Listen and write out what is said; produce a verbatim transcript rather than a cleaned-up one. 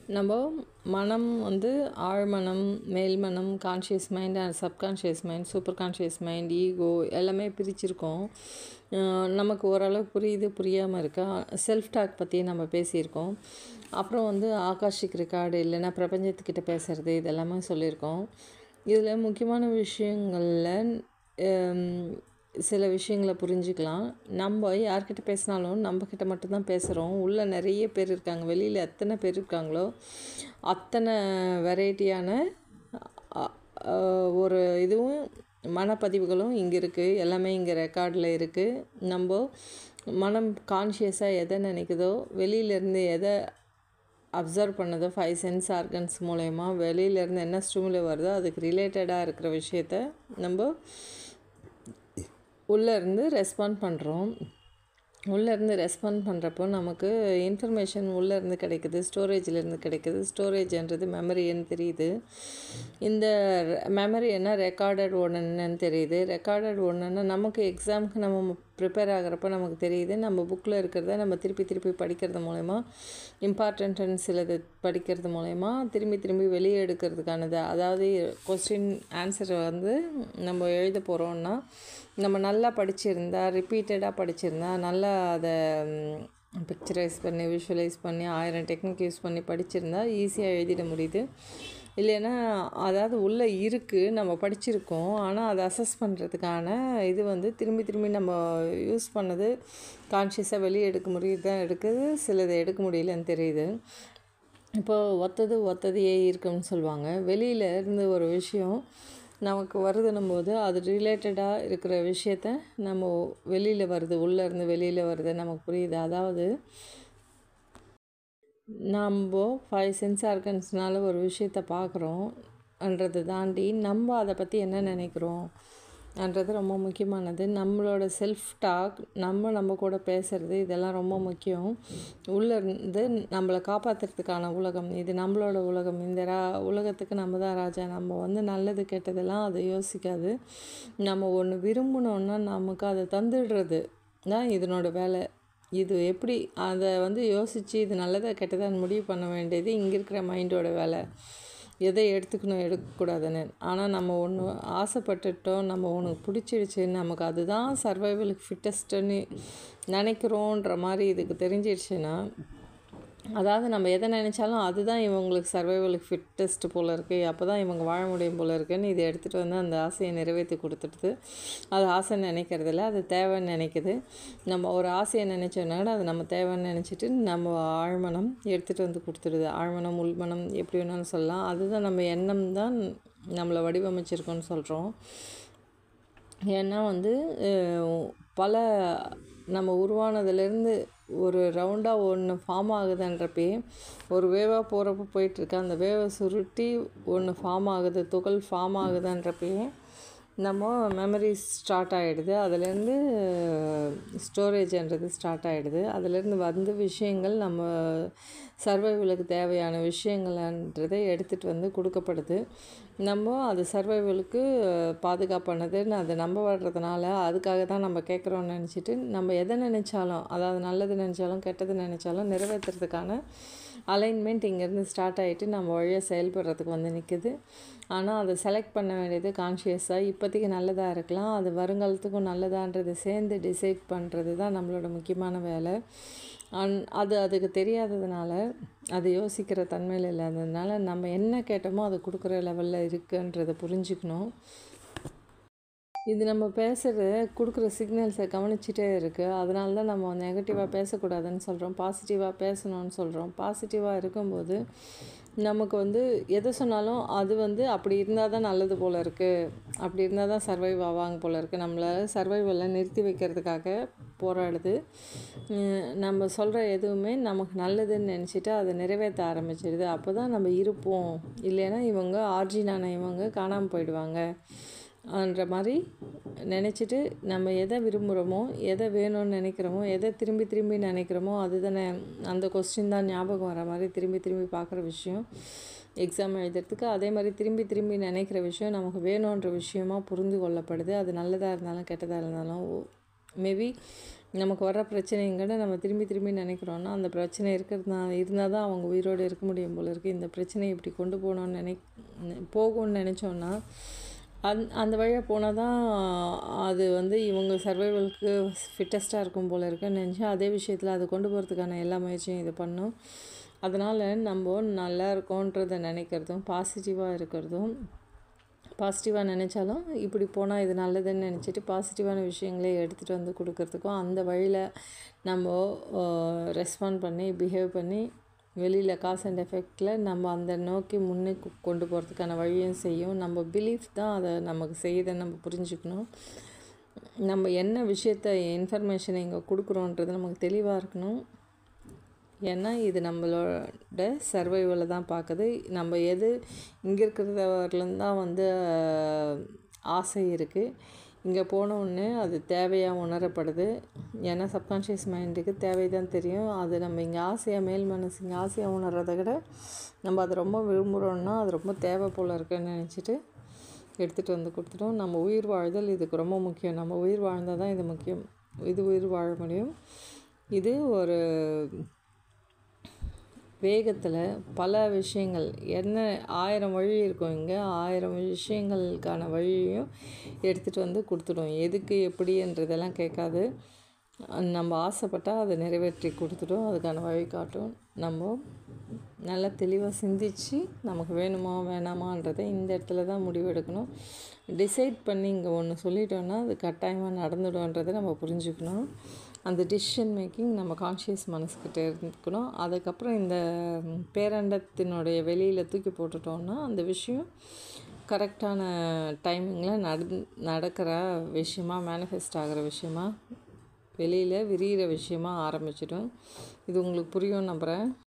நம்ம மனம் வந்து ஆழ்மனம், மேல்மனம், conscious mind and subconscious mind, super conscious mind, ego எல்லாமே பிரிச்சிருக்கோம். நமக்கு ஓரளவு புரியுது, புரியாமல் இருக்கா. செல்ஃப் டாக் பற்றி நம்ம பேசியிருக்கோம். அப்புறம் வந்து ஆகாஷிக் ரெக்கார்டு இல்லைன்னா பிரபஞ்சத்துக்கிட்ட பேசுகிறது இதெல்லாமே சொல்லியிருக்கோம். இதில் முக்கியமான விஷயங்களில் சில விஷயங்களை புரிஞ்சுக்கலாம். நம்ம யார்கிட்ட பேசினாலும் நம்மக்கிட்ட மட்டும்தான் பேசுகிறோம். உள்ளே நிறைய பேர் இருக்காங்க. வெளியில் எத்தனை பேர் இருக்காங்களோ அத்தனை வெரைட்டியான ஒரு இதுவும் மனப்பதிவுகளும் இங்கே இருக்குது. எல்லாமே இங்கே ரெக்கார்டில் இருக்குது. நம்ம மனம் கான்ஷியஸாக எதை நினைக்குதோ, வெளியிலேருந்து எதை அப்சர்வ் பண்ணதோ, ஃபைவ் சென்ஸ் ஆர்கன்ஸ் மூலயமா வெளியிலேருந்து என்ன ஸ்டிமுலே வருதோ அதுக்கு ரிலேட்டடாக இருக்கிற விஷயத்த நம்ம உள்ளேருந்து ரெஸ்பாண்ட் பண்ணுறோம். உள்ளேருந்து ரெஸ்பாண்ட் பண்ணுறப்போ நமக்கு இன்ஃபர்மேஷன் உள்ளேருந்து கிடைக்குது, ஸ்டோரேஜ்லேருந்து கிடைக்குது. ஸ்டோரேஜ்ன்றது மெமரின்னு தெரியுது. இந்த மெமரி என்ன ரெக்கார்டட் ஒன்றுன்னு தெரியுது. ரெக்கார்டட் ஒன்றுன்னா நமக்கு எக்ஸாமுக்கு நம்ம ப்ரிப்பேர் ஆகிறப்ப நமக்கு தெரியுது. நம்ம புக்கில் இருக்கிறத நம்ம திருப்பி திருப்பி படிக்கிறது மூலயமா, இம்பார்ட்டன்ட்னு சிலது படிக்கிறது மூலயமா திரும்பி திரும்பி வெளியே எடுக்கிறதுக்கானது. அதாவது கொஸ்டின் ஆன்சரை வந்து நம்ம எழுத போகிறோன்னா நம்ம நல்லா படிச்சிருந்தா, ரிப்பீட்டடாக படிச்சிருந்தா, நல்லா அதை பிக்சரைஸ் பண்ணி விஷுவலைஸ் பண்ணி ஆயிரம் டெக்னிக் யூஸ் பண்ணி படிச்சிருந்தா ஈஸியாக எழுதிட முடியுது. இல்லைன்னா அதாவது உள்ளே இருக்குது, நம்ம படிச்சிருக்கோம், ஆனால் அதை அசஸ் பண்ணுறதுக்கான இது வந்து திரும்பி திரும்பி நம்ம யூஸ் பண்ணது கான்ஷியஸாக வெளியே எடுக்க முடியுது தான் எடுக்குது, சிலதை எடுக்க முடியலன்னு தெரியுது. இப்போது ஒத்தது ஒத்ததையே இருக்குன்னு சொல்லுவாங்க. வெளியில் இருந்து ஒரு விஷயம் நமக்கு வருதுன்னும் போது அது ரிலேட்டடாக இருக்கிற விஷயத்த நம்ம வெளியில் வருது, உள்ளேருந்து வெளியில் வருது நமக்கு புரியுது. அதாவது நம்ம ஃபைவ் சென்ஸ் ஆர்கன்ஸ்னால ஒரு விஷயத்த பார்க்குறோம்ன்றதை தாண்டி நம்ம அதை பற்றி என்ன நினைக்கிறோம் என்றது ரொம்ப முக்கியமானது. நம்மளோட செல்ஃப் டாக், நம்ம நம்ம கூட பேசுகிறது, இதெல்லாம் ரொம்ப முக்கியம். உள்ளேருந்து நம்மளை காப்பாற்றுறதுக்கான உலகம் இது, நம்மளோட உலகம். இந்த ரா உலகத்துக்கு நம்ம தான் ராஜா. நம்ம வந்து நல்லது கெட்டதெல்லாம் அதை யோசிக்காது. நம்ம ஒன்று விரும்பினோன்னா நமக்கு அதை தந்துடுறது தான் இதனோட வேலை. இது எப்படி அதை வந்து யோசித்து இது நல்லதா கெட்டதான்னு முடிவு பண்ண வேண்டியது இங்கே இருக்கிற மைண்டோட வேலை. எதை எடுத்துக்கணும் எடுக்கக்கூடாதுன்னு. ஆனால் நம்ம ஒன்று ஆசைப்பட்டுட்டோம், நம்ம ஒன்று பிடிச்சிடுச்சு, நமக்கு அதுதான் சர்வைவலுக்கு ஃபிட்டஸ்ட்டுன்னு நினைக்கிறோன்ற மாதிரி இதுக்கு தெரிஞ்சிடுச்சுன்னா, அதாவது நம்ம எதை நினச்சாலும் அதுதான் இவங்களுக்கு சர்வைவலுக்கு ஃபிட்டஸ்ட்டு போல் இருக்குது, அப்போ தான் இவங்க வாழ முடியும் போல் இருக்குதுன்னு இதை எடுத்துகிட்டு வந்து அந்த ஆசையை நிறைவேற்றி கொடுத்துடுது. அது ஆசைன்னு நினைக்கிறதில்ல, அது தேவைன்னு நினைக்குது. நம்ம ஒரு ஆசையை நினச்சோன்னா அது நம்ம தேவைன்னு நினச்சிட்டு நம்ம ஆழ்மனம் எடுத்துகிட்டு வந்து கொடுத்துடுது. ஆழ்மனம் உள்மனம் எப்படி வேணாலும் சொல்லலாம். அதுதான் நம்ம எண்ணம் தான் நம்மளை வடிவமைச்சிருக்கோன்னு சொல்கிறோம். ஏன்னா வந்து பல நம்ம உருவானதுலேருந்து ஒரு ரவுண்டாக ஒன்று ஃபார்ம் ஆகுதுன்றப்பே, ஒரு வேவாக போகிறப்ப போயிட்டுருக்கு, அந்த வேவை சுருட்டி ஒன்று ஃபார்ம் ஆகுது, துகள் ஃபார்ம் ஆகுதுன்றப்பே நம்ம மெமரி ஸ்டார்ட் ஆகிடுது. அதுலேருந்து ஸ்டோரேஜ்ன்றது ஸ்டார்ட் ஆகிடுது. அதுலேருந்து வந்து விஷயங்கள் நம்ம சர்வைவலுக்கு தேவையான விஷயங்கள்ன்றதை எடுத்துகிட்டு வந்து கொடுக்கப்படுது. நம்ம அது சர்வைவலுக்கு பாதுகாப்பானதுன்னு அதை நம்ப வர்றதுனால அதுக்காக தான் நம்ம கேட்குறோன்னு நினச்சிட்டு நம்ம எதை நினச்சாலும், அதாவது நல்லது நினச்சாலும் கெட்டது நினச்சாலும் நிறைவேற்றுறதுக்கான அலைன்மெண்ட் இங்கேருந்து ஸ்டார்ட் ஆகிட்டு நம்ம வழியாக செயல்படுறதுக்கு வந்து நிற்குது. ஆனால் அதை செலக்ட் பண்ண வேண்டியது கான்ஷியஸாக. இப்போதைக்கு நல்லதாக இருக்கலாம், அது வருங்காலத்துக்கும் நல்லதான்றது சேர்ந்து டிசைட் பண்ணுறது தான் நம்மளோட முக்கியமான வேலை. அன் அது அதுக்கு தெரியாததுனால, அது யோசிக்கிற தன்மையில் இல்லாததுனால நம்ம என்ன கேட்டோமோ அதை கொடுக்குற லெவலில் இருக்குன்றதை புரிஞ்சுக்கணும். இது நம்ம பேசுகிற கொடுக்குற சிக்னல்ஸை கவனிச்சிட்டே இருக்குது. அதனால தான் நம்ம நெகட்டிவாக பேசக்கூடாதுன்னு சொல்கிறோம், பாசிட்டிவாக பேசணும்னு சொல்கிறோம். பாசிட்டிவாக இருக்கும்போது நமக்கு வந்து எதை சொன்னாலும் அது வந்து அப்படி இருந்தால் தான் நல்லது போல் இருக்குது, அப்படி இருந்தால் தான் சர்வைவ் ஆவாங்க போல் இருக்குது, நம்மளை சர்வைவெல்லாம் நிறுத்தி வைக்கிறதுக்காக போராடுது. நம்ம சொல்கிற எதுவுமே நமக்கு நல்லதுன்னு நினச்சிட்டு அதை நிறைவேற்ற ஆரம்பிச்சிடுது. அப்போ தான் நம்ம இருப்போம். இல்லைன்னா இவங்க ஆர்ஜினான இவங்க காணாமல் போயிடுவாங்க ன்ற மாதிரி நினச்சிட்டு நம்ம எதை விரும்புகிறோமோ, எதை வேணும்னு நினைக்கிறோமோ, எதை திரும்பி திரும்பி நினைக்கிறோமோ அதுதானே அந்த கொஸ்டின் தான் ஞாபகம் வர மாதிரி திரும்பி திரும்பி பார்க்குற விஷயம் எக்ஸாம் எழுதுறதுக்கு. அதே மாதிரி திரும்பி திரும்பி நினைக்கிற விஷயம் நமக்கு வேணுன்ற விஷயமாக புரிந்து கொள்ளப்படுது. அது நல்லதாக இருந்தாலும் கெட்டதாக இருந்தாலும் மேபி நமக்கு வர்ற பிரச்சனைங்கிட்ட நம்ம திரும்பி திரும்பி நினைக்கிறோன்னா அந்த பிரச்சனை இருக்கிறதுனா இருந்தால் தான் அவங்க உயிரோடு இருக்க முடியும் போல இருக்குது. இந்த பிரச்சனையை இப்படி கொண்டு போகணுன்னு நினை போகும்னு நினச்சோன்னா அந் அந்த வழியாக போனால் தான் அது வந்து இவங்க சர்வைவலுக்கு ஃபிட்டஸ்ட்டாக இருக்கும் போல் இருக்குன்னு நினச்சி அதே விஷயத்தில் அதை கொண்டு போகிறதுக்கான எல்லா முயற்சியும் இது பண்ணும். அதனால் நம்ம நல்லா இருக்கோன்றதை நினைக்கிறதும் பாசிட்டிவாக இருக்கிறதும், பாசிட்டிவாக நினச்சாலும் இப்படி போனால் இது நல்லதுன்னு நினச்சிட்டு பாசிட்டிவான விஷயங்களே எடுத்துகிட்டு வந்து கொடுக்கறதுக்கும் அந்த வழியில் நம்ம ரெஸ்பாண்ட் பண்ணி பிஹேவ் பண்ணி வெளியில் காஸ் அண்ட் எஃபெக்டில் நம்ம அந்த நோக்கி முன்னே கொண்டு போகிறதுக்கான வழியும் செய்யும். நம்ம பிலீஃப் தான் அதை நமக்கு செய்யுதுன்னு நம்ம புரிஞ்சுக்கணும். நம்ம என்ன விஷயத்த இன்ஃபர்மேஷனை இங்கே கொடுக்குறோன்றது நமக்கு தெளிவாக இருக்கணும். ஏன்னா இது நம்மளோட சர்வைவலை தான் பார்க்குது. நம்ம எது இங்கே இருக்கிறவர்லேருந்து தான் வந்து ஆசை இருக்குது, இங்கே போனோடனே அது தேவையாக உணரப்படுது. ஏன்னா சப்கான்ஷியஸ் மைண்டுக்கு தேவை தான் தெரியும். அது நம்ம இங்கே ஆசையாக மேல் மனசு இங்கே ஆசையாக உணர்றதை விட நம்ம அதை ரொம்ப விரும்புகிறோன்னா அது ரொம்ப தேவை போல் இருக்குன்னு நினச்சிட்டு எடுத்துகிட்டு வந்து கொடுத்துட்டோம். நம்ம உயிர் வாழ்தல் இதுக்கு ரொம்ப முக்கியம். நம்ம உயிர் வாழ்ந்தால் தான் இது முக்கியம். இது உயிர் வாழ முடியும். இது ஒரு வேகத்தில் பல விஷயங்கள் என்ன ஆயிரம் வழி இருக்கும். இங்கே ஆயிரம் விஷயங்களுக்கான வழியையும் எடுத்துகிட்டு வந்து கொடுத்துடும். எதுக்கு எப்படின்றதெல்லாம் கேட்காது. நம்ம ஆசைப்பட்டால் அதை நிறைவேற்றி கொடுத்துடும். அதுக்கான வழி காட்டும். நம்ம நல்லா தெளிவாக சிந்தித்து நமக்கு வேணுமா வேணாமான்றதை இந்த இடத்துல தான் முடிவெடுக்கணும். டிசைட் பண்ணி இங்கே ஒன்று சொல்லிட்டோன்னா அது கட்டாயமாக நடந்துடும்ன்றதை நம்ம புரிஞ்சுக்கணும். அந்த டிசிஷன் மேக்கிங் நம்ம கான்ஷியஸ் மனசுக்கிட்ட இருக்கணும். அதுக்கப்புறம் இந்த பேரண்டத்தினுடைய வெளியில் தூக்கி போட்டுட்டோன்னா அந்த விஷயம் கரெக்டான டைமிங்கில் நட நடக்கிற விஷயமா மேனிஃபெஸ்ட் ஆகிற விஷயமா வெளியில் விரிகிற விஷயமா ஆரம்பிச்சிடும். இது உங்களுக்கு புரியும் நம்புகிறேன்.